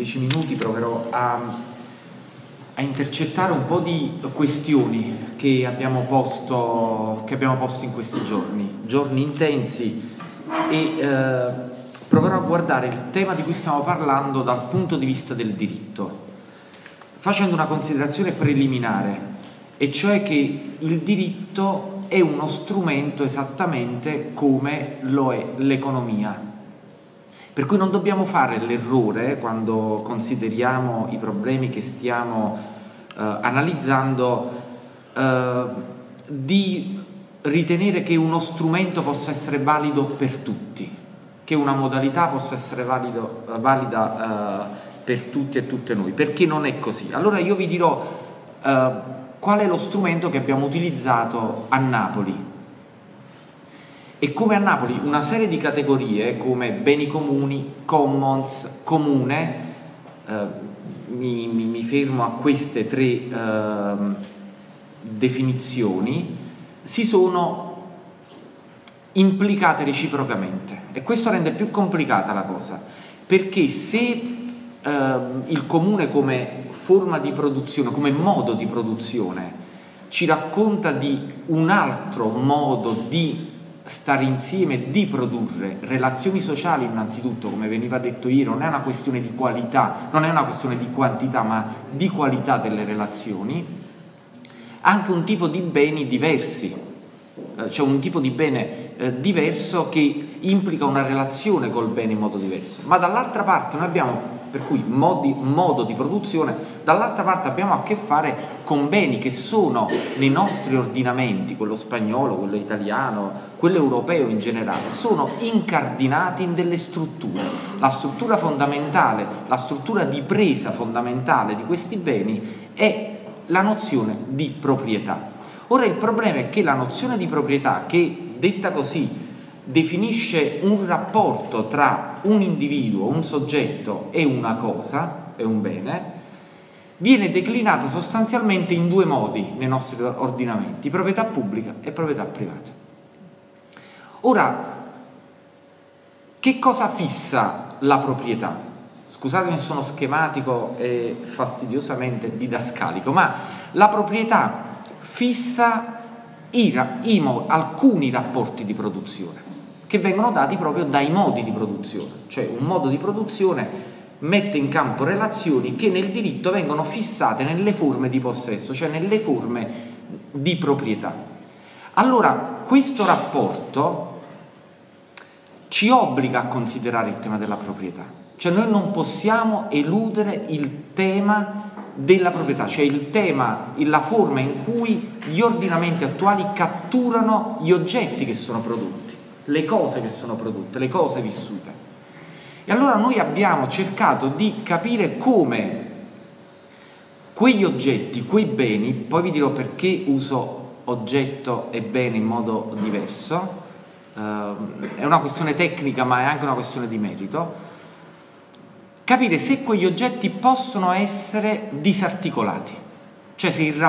10 minuti proverò a intercettare un po' di questioni che abbiamo posto in questi giorni intensi, e proverò a guardare il tema di cui stiamo parlando dal punto di vista del diritto, facendo una considerazione preliminare, e cioè che il diritto è uno strumento esattamente come lo è l'economia. Per cui non dobbiamo fare l'errore, quando consideriamo i problemi che stiamo analizzando, di ritenere che uno strumento possa essere valido per tutti, che una modalità possa essere valida per tutti e tutte noi, perché non è così. Allora io vi dirò qual è lo strumento che abbiamo utilizzato a Napoli. E come a Napoli una serie di categorie come beni comuni, commons, comune, mi fermo a queste tre definizioni, si sono implicate reciprocamente, e questo rende più complicata la cosa, perché se il comune come forma di produzione, come modo di produzione, ci racconta di un altro modo di stare insieme, di produrre relazioni sociali, innanzitutto, come veniva detto ieri, non è una questione di qualità, non è una questione di quantità, ma di qualità delle relazioni, anche un tipo di beni diversi, cioè un tipo di bene diverso che implica una relazione col bene in modo diverso. Ma dall'altra parte noi abbiamo, per cui modo di produzione, dall'altra parte abbiamo a che fare con beni che sono nei nostri ordinamenti, quello spagnolo, quello italiano, quello europeo in generale, sono incardinati in delle strutture. La struttura fondamentale, la struttura di presa fondamentale di questi beni è la nozione di proprietà. Ora il problema è che la nozione di proprietà, che detta così definisce un rapporto tra un individuo, un soggetto e una cosa, e un bene, viene declinata sostanzialmente in due modi nei nostri ordinamenti: proprietà pubblica e proprietà privata. Ora, che cosa fissa la proprietà? Scusatemi se sono schematico e fastidiosamente didascalico, ma la proprietà fissa alcuni rapporti di produzione che vengono dati proprio dai modi di produzione, cioè un modo di produzione mette in campo relazioni che nel diritto vengono fissate nelle forme di possesso, cioè nelle forme di proprietà. Allora questo rapporto ci obbliga a considerare il tema della proprietà, cioè noi non possiamo eludere il tema della proprietà, cioè il tema, la forma in cui gli ordinamenti attuali catturano gli oggetti che sono prodotti, le cose che sono prodotte, le cose vissute. E allora noi abbiamo cercato di capire come quegli oggetti, quei beni, poi vi dirò perché uso oggetto e bene in modo diverso, è una questione tecnica ma è anche una questione di merito, capire se quegli oggetti possono essere disarticolati, cioè se i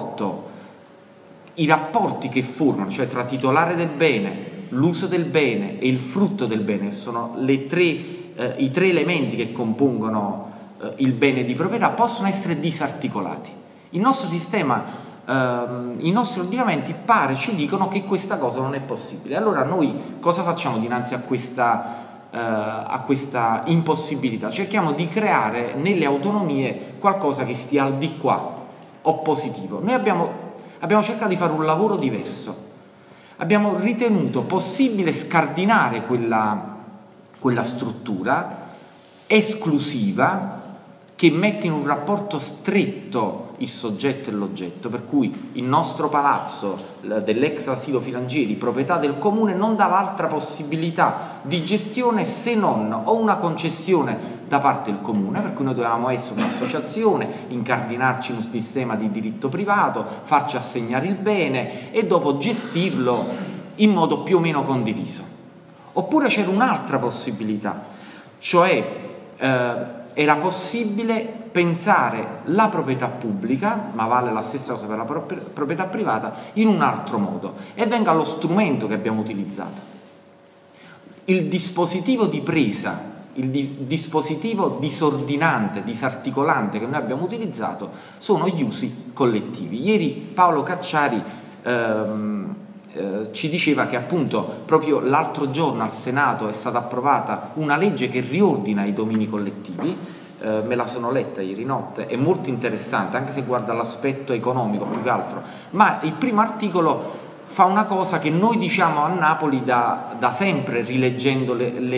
rapporti che formano, cioè tra titolare del bene, l'uso del bene e il frutto del bene, sono i tre elementi che compongono il bene di proprietà, possono essere disarticolati. Il nostro sistema, i nostri ordinamenti ci dicono che questa cosa non è possibile. Allora noi cosa facciamo dinanzi a questa impossibilità? Cerchiamo di creare nelle autonomie qualcosa che stia al di qua, oppositivo. Noi abbiamo cercato di fare un lavoro diverso. Abbiamo ritenuto possibile scardinare quella struttura esclusiva che mette in un rapporto stretto il soggetto e l'oggetto, per cui il nostro palazzo dell'ex asilo Filangieri, proprietà del comune, non dava altra possibilità di gestione se non o una concessione da parte del comune, per cui noi dovevamo essere un'associazione, incardinarci in un sistema di diritto privato, farci assegnare il bene e dopo gestirlo in modo più o meno condiviso. Oppure c'era un'altra possibilità, cioè era possibile pensare la proprietà pubblica, ma vale la stessa cosa per la proprietà privata, in un altro modo, e venga lo strumento che abbiamo utilizzato. Il dispositivo di presa il dispositivo disordinante, disarticolante che noi abbiamo utilizzato sono gli usi collettivi. Ieri Paolo Cacciari ci diceva che appunto proprio l'altro giorno al Senato è stata approvata una legge che riordina i domini collettivi, me la sono letta ieri notte, è molto interessante anche se guarda l'aspetto economico più che altro, ma il primo articolo fa una cosa che noi diciamo a Napoli da sempre rileggendo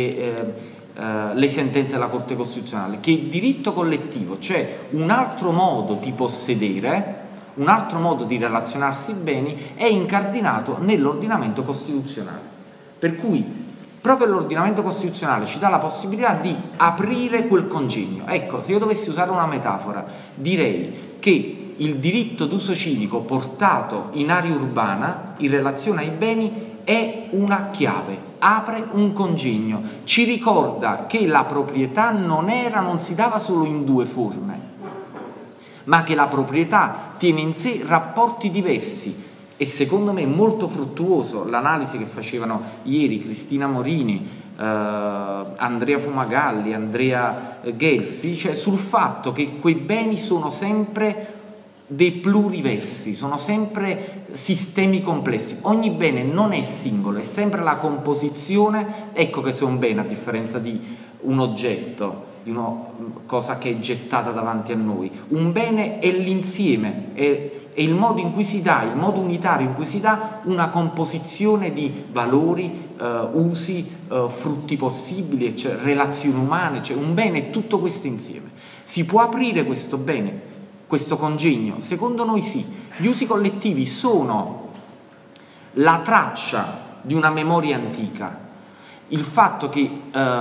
le sentenze della Corte Costituzionale, che il diritto collettivo, cioè un altro modo di possedere, un altro modo di relazionarsi beni, è incardinato nell'ordinamento costituzionale. Per cui proprio l'ordinamento costituzionale ci dà la possibilità di aprire quel congegno. Ecco, se io dovessi usare una metafora, direi che il diritto d'uso civico portato in area urbana, in relazione ai beni, è una chiave, apre un congegno, ci ricorda che la proprietà non si dava solo in due forme, ma che la proprietà tiene in sé rapporti diversi. E secondo me è molto fruttuoso l'analisi che facevano ieri Cristina Morini, Andrea Fumagalli, Andrea Gelfi, cioè sul fatto che quei beni sono sempre dei pluriversi, sono sempre sistemi complessi, ogni bene non è singolo, è sempre la composizione. Ecco che se un bene, a differenza di un oggetto, di una cosa che è gettata davanti a noi, un bene è l'insieme, è il modo in cui si dà, il modo unitario in cui si dà una composizione di valori, usi, frutti possibili, cioè relazioni umane, cioè un bene è tutto questo insieme. Si può aprire questo bene, questo congegno? Secondo noi sì. Gli usi collettivi sono la traccia di una memoria antica, il fatto che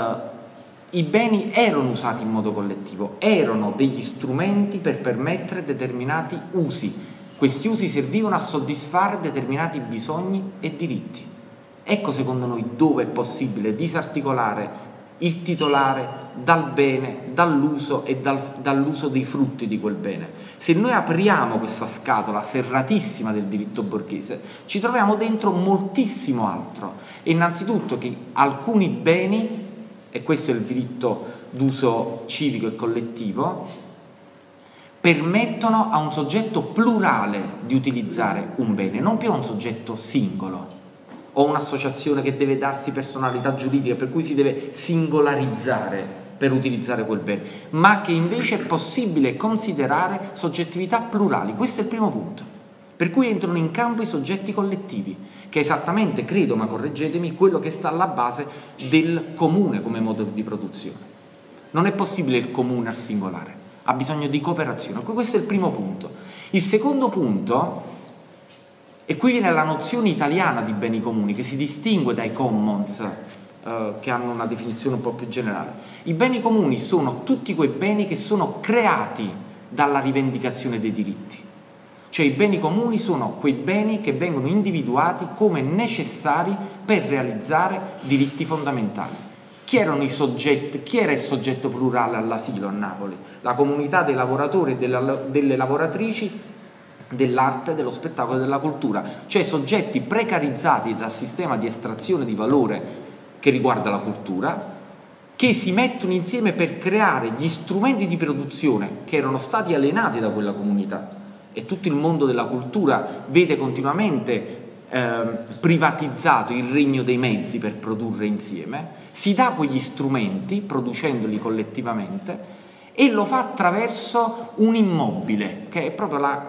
i beni erano usati in modo collettivo, erano degli strumenti per permettere determinati usi. Questi usi servivano a soddisfare determinati bisogni e diritti. Ecco secondo noi dove è possibile disarticolare il titolare dal bene, dall'uso e dall'uso dei frutti di quel bene. Se noi apriamo questa scatola serratissima del diritto borghese, ci troviamo dentro moltissimo altro. E innanzitutto che alcuni beni, e questo è il diritto d'uso civico e collettivo, permettono a un soggetto plurale di utilizzare un bene, non più a un soggetto singolo o un'associazione che deve darsi personalità giuridica, per cui si deve singolarizzare per utilizzare quel bene, ma che invece è possibile considerare soggettività plurali. Questo è il primo punto, per cui entrano in campo i soggetti collettivi, che è esattamente, credo, ma correggetemi, quello che sta alla base del comune come modo di produzione. Non è possibile il comune al singolare, ha bisogno di cooperazione. Questo è il primo punto. Il secondo punto, e qui viene la nozione italiana di beni comuni, che si distingue dai commons, che hanno una definizione un po' più generale. I beni comuni sono tutti quei beni che sono creati dalla rivendicazione dei diritti. Cioè i beni comuni sono quei beni che vengono individuati come necessari per realizzare diritti fondamentali. Chi erano i soggetti? Chi era il soggetto plurale all'asilo a Napoli? La comunità dei lavoratori e delle lavoratrici dell'arte, dello spettacolo e della cultura, cioè soggetti precarizzati dal sistema di estrazione di valore che riguarda la cultura, che si mettono insieme per creare gli strumenti di produzione che erano stati alienati da quella comunità. E tutto il mondo della cultura vede continuamente privatizzato il regno dei mezzi per produrre insieme, si dà quegli strumenti producendoli collettivamente e lo fa attraverso un immobile, che è proprio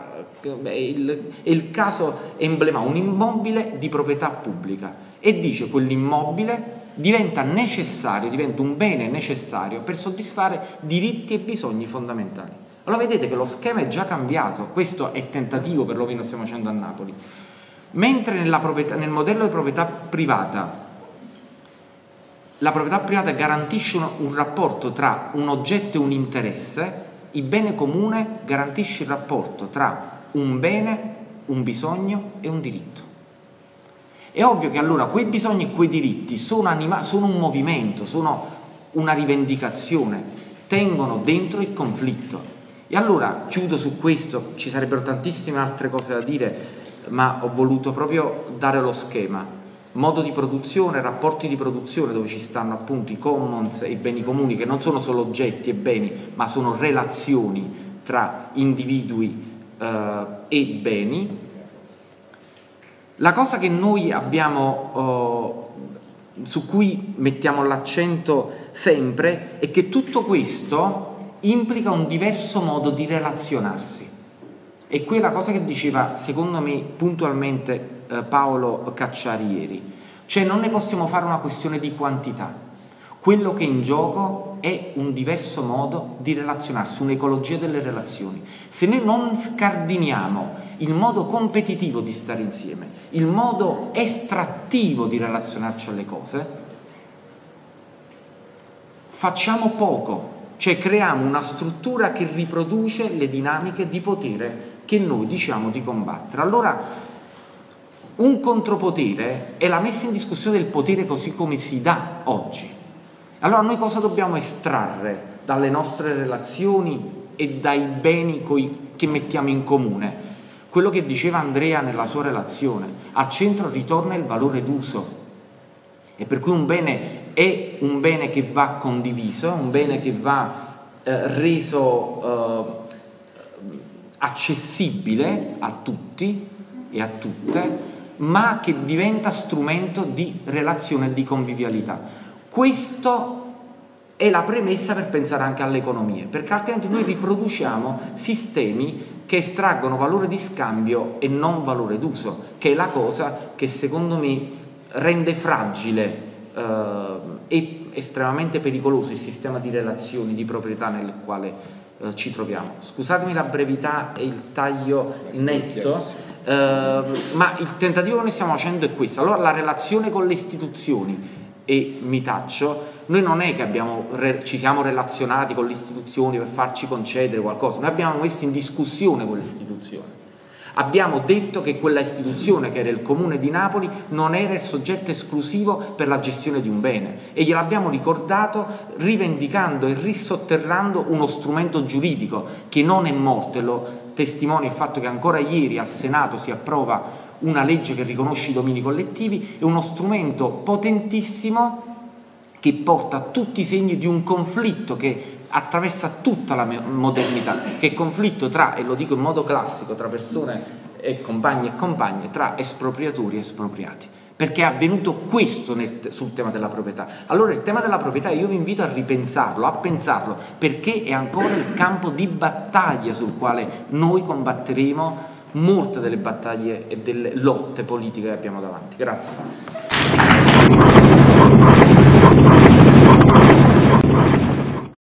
il caso emblematico, un immobile di proprietà pubblica, e dice quell'immobile diventa necessario, diventa un bene necessario per soddisfare diritti e bisogni fondamentali. Allora vedete che lo schema è già cambiato, questo è il tentativo perlomeno stiamo facendo a Napoli. Mentre nel modello di proprietà privata, la proprietà privata garantisce un rapporto tra un oggetto e un interesse, il bene comune garantisce il rapporto tra un bene, un bisogno e un diritto. È ovvio che allora quei bisogni e quei diritti sono un movimento, sono una rivendicazione, tengono dentro il conflitto. E allora chiudo su questo, ci sarebbero tantissime altre cose da dire, ma ho voluto proprio dare lo schema. modo di produzione, rapporti di produzione dove ci stanno appunto i commons e i beni comuni, che non sono solo oggetti e beni, ma sono relazioni tra individui e beni. La cosa che noi abbiamo, su cui mettiamo l'accento sempre, è che tutto questo implica un diverso modo di relazionarsi. E quella cosa che diceva, secondo me, puntualmente Paolo Cacciari ieri, cioè non ne possiamo fare una questione di quantità. Quello che è in gioco è un diverso modo di relazionarsi, un'ecologia delle relazioni. Se noi non scardiniamo il modo competitivo di stare insieme, il modo estrattivo di relazionarci alle cose, facciamo poco, cioè creiamo una struttura che riproduce le dinamiche di potere che noi diciamo di combattere. Allora, un contropotere è la messa in discussione del potere così come si dà oggi. Allora noi cosa dobbiamo estrarre dalle nostre relazioni e dai beni che mettiamo in comune? Quello che diceva Andrea nella sua relazione: al centro ritorna il valore d'uso, e per cui un bene è un bene che va condiviso, è un bene che va reso accessibile a tutti e a tutte, ma che diventa strumento di relazione e di convivialità. Questo è la premessa per pensare anche alle economie, perché altrimenti noi riproduciamo sistemi che estraggono valore di scambio e non valore d'uso, che è la cosa che secondo me rende fragile e estremamente pericoloso il sistema di relazioni, di proprietà nel quale ci troviamo. Scusatemi la brevità e il taglio netto, ma il tentativo che noi stiamo facendo è questo. Allora, la relazione con le istituzioni, e mi taccio, noi non è che ci siamo relazionati con le istituzioni per farci concedere qualcosa, noi abbiamo messo in discussione quelle istituzioni. Abbiamo detto che quella istituzione, che era il Comune di Napoli, non era il soggetto esclusivo per la gestione di un bene, e gliel'abbiamo ricordato rivendicando e risotterrando uno strumento giuridico che non è morto, e lo testimonia il fatto che ancora ieri al Senato si approva una legge che riconosce i domini collettivi. È uno strumento potentissimo che porta tutti i segni di un conflitto che attraversa tutta la modernità, che è il conflitto tra, e lo dico in modo classico, tra persone e compagni, tra espropriatori e espropriati, perché è avvenuto questo sul tema della proprietà. Allora il tema della proprietà io vi invito a ripensarlo, a pensarlo, perché è ancora il campo di battaglia sul quale noi combatteremo molte delle battaglie e delle lotte politiche che abbiamo davanti. Grazie.